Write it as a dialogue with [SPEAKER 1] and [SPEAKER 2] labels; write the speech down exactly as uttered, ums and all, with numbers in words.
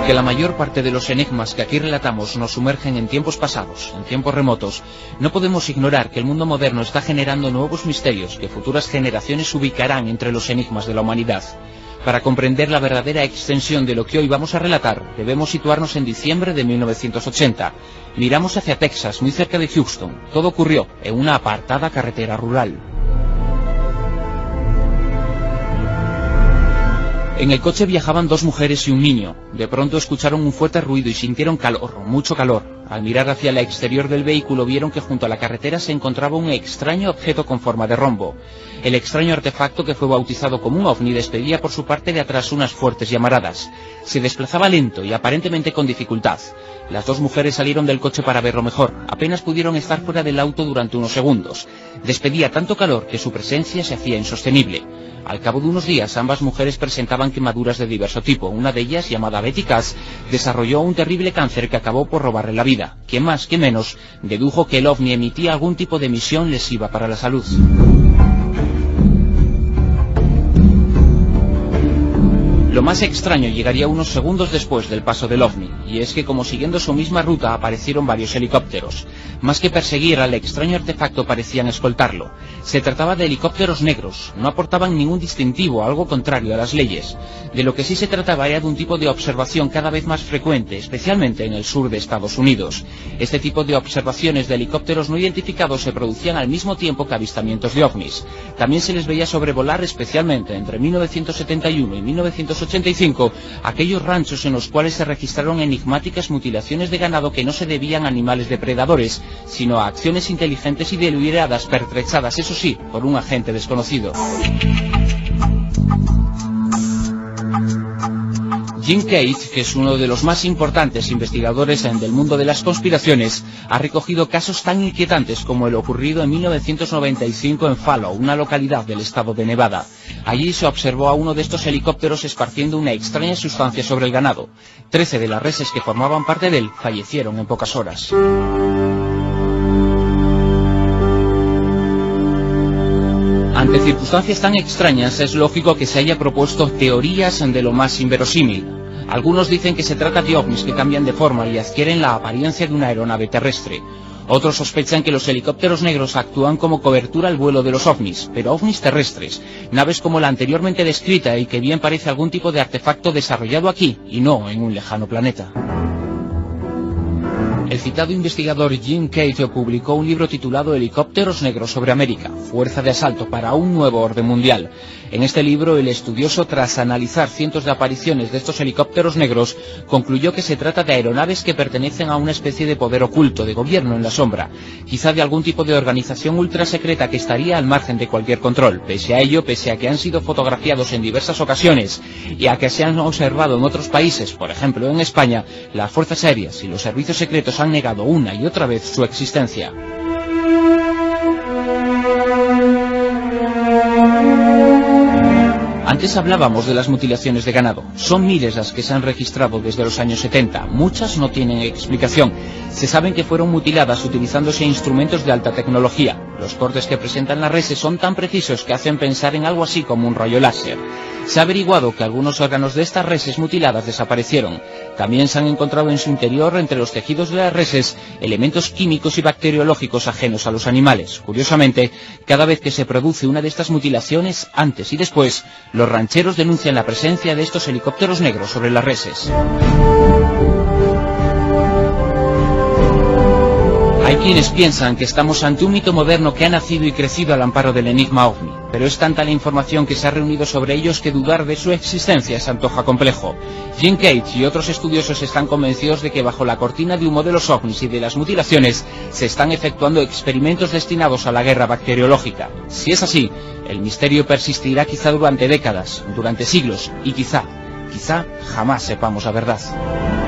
[SPEAKER 1] Aunque la mayor parte de los enigmas que aquí relatamos nos sumergen en tiempos pasados, en tiempos remotos, no podemos ignorar que el mundo moderno está generando nuevos misterios que futuras generaciones ubicarán entre los enigmas de la humanidad. Para comprender la verdadera extensión de lo que hoy vamos a relatar, debemos situarnos en diciembre de mil novecientos ochenta. Miramos hacia Texas, muy cerca de Houston. Todo ocurrió en una apartada carretera rural. En el coche viajaban dos mujeres y un niño. De pronto escucharon un fuerte ruido y sintieron calor, mucho calor. Al mirar hacia el exterior del vehículo vieron que junto a la carretera se encontraba un extraño objeto con forma de rombo. El extraño artefacto, que fue bautizado como un ovni, despedía por su parte de atrás unas fuertes llamaradas. Se desplazaba lento y aparentemente con dificultad. Las dos mujeres salieron del coche para verlo mejor. Apenas pudieron estar fuera del auto durante unos segundos. Despedía tanto calor que su presencia se hacía insostenible. Al cabo de unos días, ambas mujeres presentaban quemaduras de diverso tipo. Una de ellas, llamada Betty Cass, desarrolló un terrible cáncer que acabó por robarle la vida. Quien más, que menos, dedujo que el ovni emitía algún tipo de emisión lesiva para la salud. Lo más extraño llegaría unos segundos después del paso del ovni, y es que, como siguiendo su misma ruta, aparecieron varios helicópteros. Más que perseguir al extraño artefacto, parecían escoltarlo. Se trataba de helicópteros negros, no aportaban ningún distintivo, algo contrario a las leyes. De lo que sí se trataba era de un tipo de observación cada vez más frecuente, especialmente en el sur de Estados Unidos. Este tipo de observaciones de helicópteros no identificados se producían al mismo tiempo que avistamientos de ovnis. También se les veía sobrevolar, especialmente entre mil novecientos setenta y uno y mil novecientos ochenta y cinco, aquellos ranchos en los cuales se registraron enigmáticas mutilaciones de ganado que no se debían a animales depredadores, sino a acciones inteligentes y deliberadas pertrechadas, eso sí, por un agente desconocido. Jim Cage, que es uno de los más importantes investigadores del mundo de las conspiraciones, ha recogido casos tan inquietantes como el ocurrido en mil novecientos noventa y cinco en Fallow, una localidad del estado de Nevada. Allí se observó a uno de estos helicópteros esparciendo una extraña sustancia sobre el ganado. Trece de las reses que formaban parte de él fallecieron en pocas horas. Ante circunstancias tan extrañas, es lógico que se haya propuesto teorías de lo más inverosímil. Algunos dicen que se trata de ovnis que cambian de forma y adquieren la apariencia de una aeronave terrestre. Otros sospechan que los helicópteros negros actúan como cobertura al vuelo de los ovnis, pero ovnis terrestres, naves como la anteriormente descrita y que bien parece algún tipo de artefacto desarrollado aquí y no en un lejano planeta. El citado investigador Jim Cage publicó un libro titulado Helicópteros negros sobre América, fuerza de asalto para un nuevo orden mundial. En este libro, el estudioso, tras analizar cientos de apariciones de estos helicópteros negros, concluyó que se trata de aeronaves que pertenecen a una especie de poder oculto, de gobierno en la sombra, quizá de algún tipo de organización ultrasecreta que estaría al margen de cualquier control. Pese a ello, pese a que han sido fotografiados en diversas ocasiones y a que se han observado en otros países, por ejemplo en España, las fuerzas aéreas y los servicios secretos han negado una y otra vez su existencia. Antes hablábamos de las mutilaciones de ganado. Son miles las que se han registrado desde los años setenta. Muchas no tienen explicación. Se saben que fueron mutiladas utilizándose instrumentos de alta tecnología. Los cortes que presentan las reses son tan precisos que hacen pensar en algo así como un rayo láser. Se ha averiguado que algunos órganos de estas reses mutiladas desaparecieron. También se han encontrado en su interior, entre los tejidos de las reses, elementos químicos y bacteriológicos ajenos a los animales. Curiosamente, cada vez que se produce una de estas mutilaciones, antes y después, los rancheros denuncian la presencia de estos helicópteros negros sobre las reses. Hay quienes piensan que estamos ante un mito moderno que ha nacido y crecido al amparo del enigma ovni, pero es tanta la información que se ha reunido sobre ellos que dudar de su existencia se antoja complejo. Jim Cage y otros estudiosos están convencidos de que bajo la cortina de humo de los ovnis y de las mutilaciones se están efectuando experimentos destinados a la guerra bacteriológica. Si es así, el misterio persistirá quizá durante décadas, durante siglos, y quizá, quizá jamás sepamos la verdad.